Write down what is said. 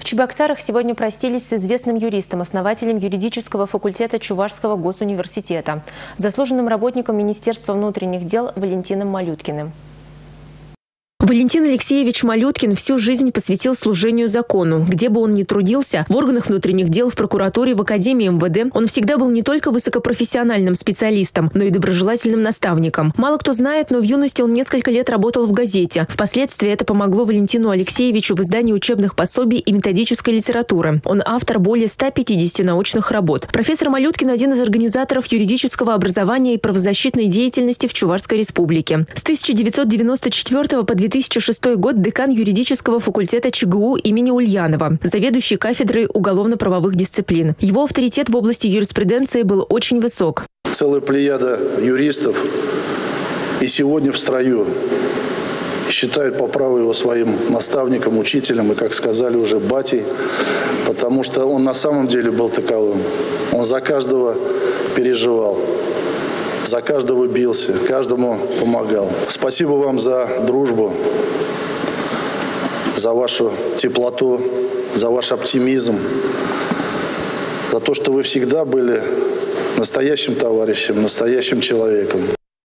В Чебоксарах сегодня простились с известным юристом, основателем юридического факультета Чувашского госуниверситета, заслуженным работником Министерства внутренних дел Валентином Малюткиным. Валентин Алексеевич Малюткин всю жизнь посвятил служению закону. Где бы он ни трудился, в органах внутренних дел, в прокуратуре, в Академии МВД, он всегда был не только высокопрофессиональным специалистом, но и доброжелательным наставником. Мало кто знает, но в юности он несколько лет работал в газете. Впоследствии это помогло Валентину Алексеевичу в издании учебных пособий и методической литературы. Он автор более 150 научных работ. Профессор Малюткин – один из организаторов юридического образования и правозащитной деятельности в Чувашской республике. С 1994 по 2006 год декан юридического факультета ЧГУ имени Ульянова, заведующий кафедрой уголовно-правовых дисциплин. Его авторитет в области юриспруденции был очень высок. Целая плеяда юристов и сегодня в строю и считают по праву его своим наставником, учителем и, как сказали уже, батей, потому что он на самом деле был таковым. Он за каждого переживал. За каждого бился, каждому помогал. Спасибо вам за дружбу, за вашу теплоту, за ваш оптимизм, за то, что вы всегда были настоящим товарищем, настоящим человеком.